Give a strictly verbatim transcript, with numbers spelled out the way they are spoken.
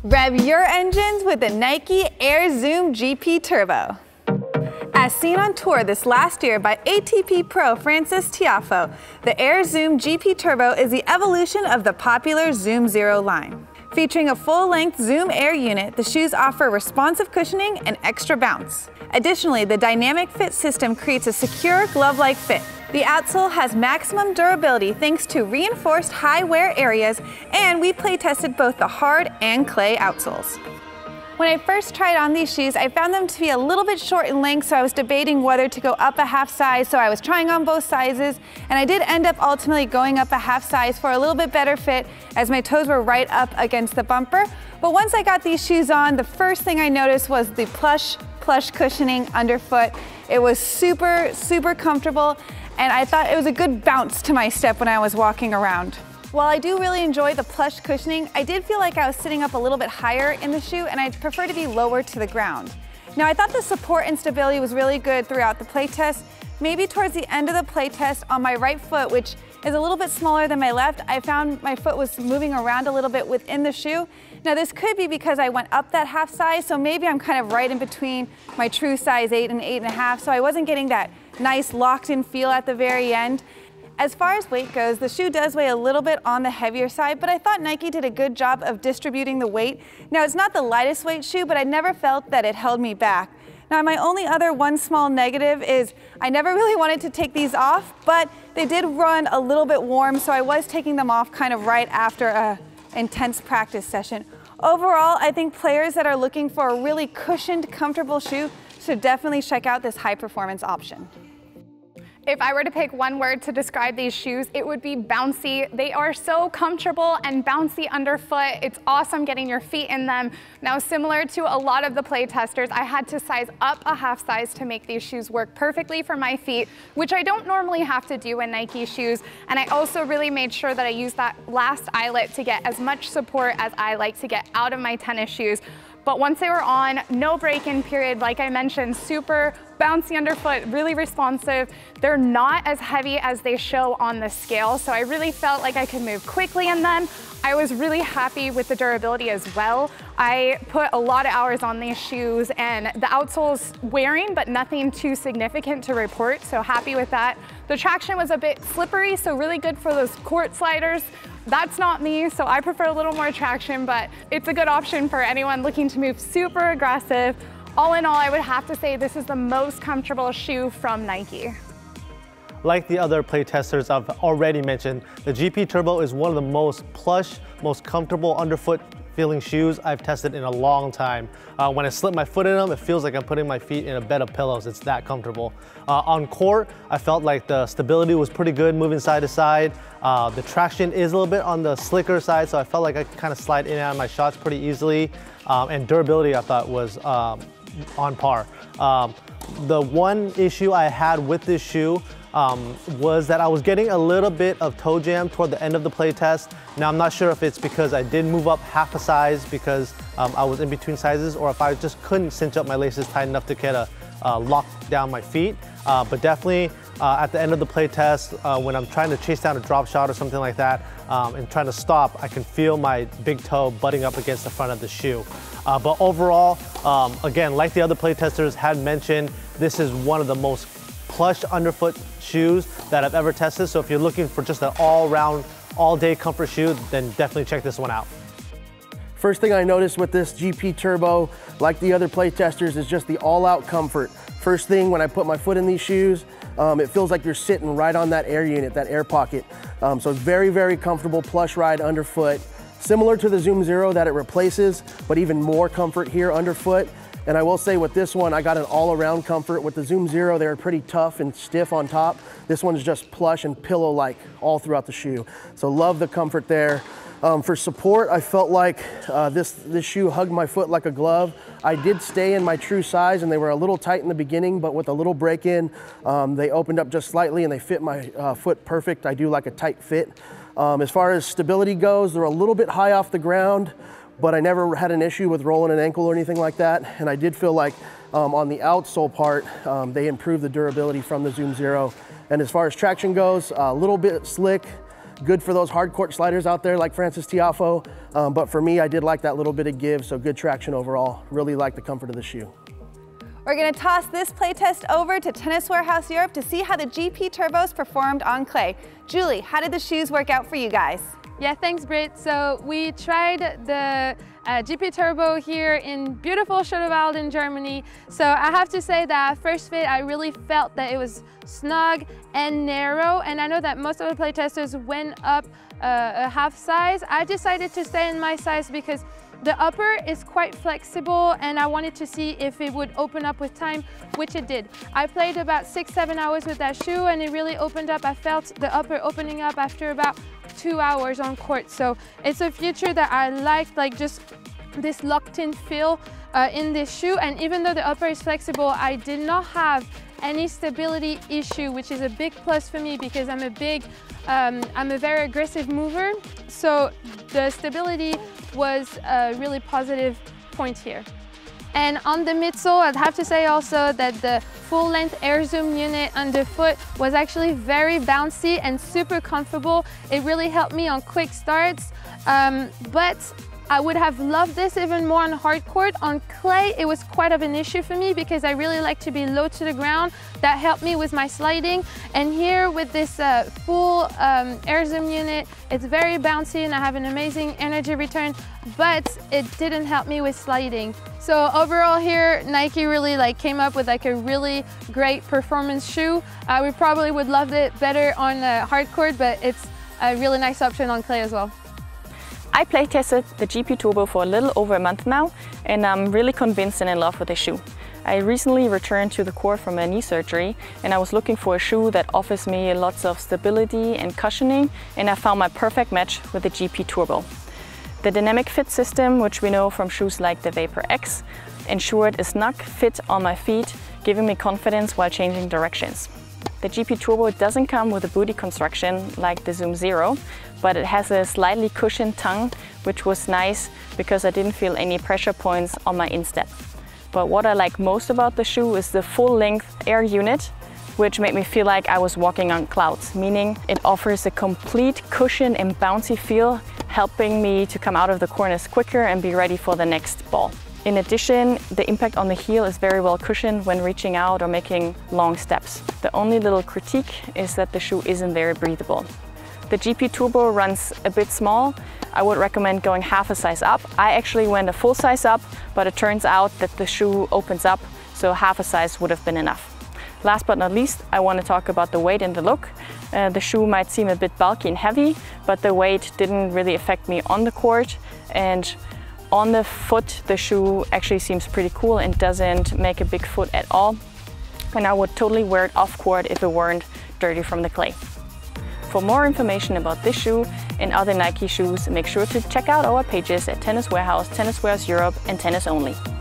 Rev your engines with the Nike Air Zoom G P Turbo. As seen on tour this last year by A T P pro Frances Tiafoe, the Air Zoom G P Turbo is the evolution of the popular Zoom Zero line. Featuring a full-length Zoom Air unit, the shoes offer responsive cushioning and extra bounce. Additionally, the Dynamic Fit system creates a secure glove-like fit. The outsole has maximum durability thanks to reinforced high wear areas, and we play tested both the hard and clay outsoles. When I first tried on these shoes, I found them to be a little bit short in length, so I was debating whether to go up a half size, so I was trying on both sizes, and I did end up ultimately going up a half size for a little bit better fit as my toes were right up against the bumper. But once I got these shoes on, the first thing I noticed was the plush, plush cushioning underfoot. It was super, super comfortable, and I thought it was a good bounce to my step when I was walking around. While I do really enjoy the plush cushioning, I did feel like I was sitting up a little bit higher in the shoe, and I'd prefer to be lower to the ground. Now, I thought the support and stability was really good throughout the play test. Maybe towards the end of the play test on my right foot, which is a little bit smaller than my left, I found my foot was moving around a little bit within the shoe. Now, this could be because I went up that half size, so maybe I'm kind of right in between my true size eight and eight and a half, so I wasn't getting that nice locked in feel at the very end. As far as weight goes, the shoe does weigh a little bit on the heavier side, but I thought Nike did a good job of distributing the weight. Now, it's not the lightest weight shoe, but I never felt that it held me back. Now, my only other one small negative is I never really wanted to take these off, but they did run a little bit warm, so I was taking them off kind of right after an intense practice session. Overall, I think players that are looking for a really cushioned, comfortable shoe should definitely check out this high performance option. If I were to pick one word to describe these shoes, it would be bouncy. They are so comfortable and bouncy underfoot. It's awesome getting your feet in them. Now, similar to a lot of the play testers, I had to size up a half size to make these shoes work perfectly for my feet, which I don't normally have to do in Nike shoes. And I also really made sure that I used that last eyelet to get as much support as I like to get out of my tennis shoes. But once they were on, no break-in period, like I mentioned, super bouncy underfoot, really responsive. They're not as heavy as they show on the scale, so I really felt like I could move quickly in them. I was really happy with the durability as well. I put a lot of hours on these shoes, and the outsole's wearing, but nothing too significant to report, so happy with that. The traction was a bit slippery, so really good for those court sliders. That's not me, so I prefer a little more traction, but it's a good option for anyone looking to move super aggressive. All in all, I would have to say this is the most comfortable shoe from Nike. Like the other play testers I've already mentioned, the G P Turbo is one of the most plush, most comfortable underfoot feeling shoes I've tested in a long time. Uh, when I slip my foot in them, it feels like I'm putting my feet in a bed of pillows. It's that comfortable. Uh, on court, I felt like the stability was pretty good moving side to side. Uh, the traction is a little bit on the slicker side, so I felt like I could kind of slide in and out of my shots pretty easily. Um, and durability I thought was um, on par. Um, the one issue I had with this shoe Um, was that I was getting a little bit of toe jam toward the end of the play test. Now, I'm not sure if it's because I did move up half a size because um, I was in between sizes, or if I just couldn't cinch up my laces tight enough to get a uh, lock down my feet. Uh, but definitely uh, at the end of the play test, uh, when I'm trying to chase down a drop shot or something like that um, and trying to stop, I can feel my big toe butting up against the front of the shoe. Uh, but overall, um, again, like the other play testers had mentioned, this is one of the most plush underfoot shoes that I've ever tested. So if you're looking for just an all-round, all-day comfort shoe, then definitely check this one out. First thing I noticed with this G P Turbo, like the other play testers, is just the all-out comfort. First thing, when I put my foot in these shoes, um, it feels like you're sitting right on that air unit, that air pocket. Um, so very, very comfortable plush ride underfoot. Similar to the Zoom Zero that it replaces, but even more comfort here underfoot. And I will say with this one, I got an all-around comfort. With the Zoom Zero, they were pretty tough and stiff on top. This one's just plush and pillow-like all throughout the shoe. So love the comfort there. Um, for support, I felt like uh, this, this shoe hugged my foot like a glove. I did stay in my true size, and they were a little tight in the beginning, but with a little break-in, um, they opened up just slightly and they fit my uh, foot perfect. I do like a tight fit. Um, as far as stability goes, they're a little bit high off the ground, but I never had an issue with rolling an ankle or anything like that. And I did feel like um, on the outsole part, um, they improved the durability from the Zoom Zero. And as far as traction goes, a little bit slick, good for those hard court sliders out there like Frances Tiafoe, um, but for me, I did like that little bit of give, so good traction overall. Really like the comfort of the shoe. We're going to toss this playtest over to Tennis Warehouse Europe to see how the G P Turbos performed on clay. Julie, how did the shoes work out for you guys? Yeah, thanks, Britt. So we tried the uh, G P Turbo here in beautiful Schönewald in Germany. So I have to say that first fit, I really felt that it was snug and narrow. And I know that most of the playtesters went up uh, a half size. I decided to stay in my size because the upper is quite flexible and I wanted to see if it would open up with time, which it did. I played about six, seven hours with that shoe and it really opened up. I felt the upper opening up after about two hours on court. So it's a feature that I liked, like just this locked in feel uh, in this shoe. And even though the upper is flexible, I did not have any stability issue, which is a big plus for me because I'm a big, um, I'm a very aggressive mover. So the stability was a really positive point here. And on the midsole, I'd have to say also that the full-length Air Zoom unit underfoot was actually very bouncy and super comfortable. It really helped me on quick starts, um, but I would have loved this even more on hard court. On clay, it was quite of an issue for me because I really like to be low to the ground. That helped me with my sliding. And here with this uh, full um, Air Zoom unit, it's very bouncy and I have an amazing energy return, but it didn't help me with sliding. So overall here, Nike really like came up with like a really great performance shoe. Uh, we probably would love it better on uh, hard court, but it's a really nice option on clay as well. I play tested the G P Turbo for a little over a month now, and I'm really convinced and in love with the shoe. I recently returned to the court from a knee surgery, and I was looking for a shoe that offers me lots of stability and cushioning, and I found my perfect match with the G P Turbo. The dynamic fit system, which we know from shoes like the Vapor X, ensured a snug fit on my feet, giving me confidence while changing directions. The G P Turbo doesn't come with a booty construction like the Zoom Zero, but it has a slightly cushioned tongue, which was nice because I didn't feel any pressure points on my instep. But what I like most about the shoe is the full-length Air unit, which made me feel like I was walking on clouds, meaning it offers a complete cushion and bouncy feel, helping me to come out of the corners quicker and be ready for the next ball. In addition, the impact on the heel is very well cushioned when reaching out or making long steps. The only little critique is that the shoe isn't very breathable. The G P Turbo runs a bit small. I would recommend going half a size up. I actually went a full size up, but it turns out that the shoe opens up, so half a size would have been enough. Last but not least, I want to talk about the weight and the look. Uh, the shoe might seem a bit bulky and heavy, but the weight didn't really affect me on the court, and on the foot, the shoe actually seems pretty cool and doesn't make a big foot at all. And I would totally wear it off court if it weren't dirty from the clay. For more information about this shoe and other Nike shoes, make sure to check out our pages at Tennis Warehouse, Tennis Warehouse Europe, and Tennis Only.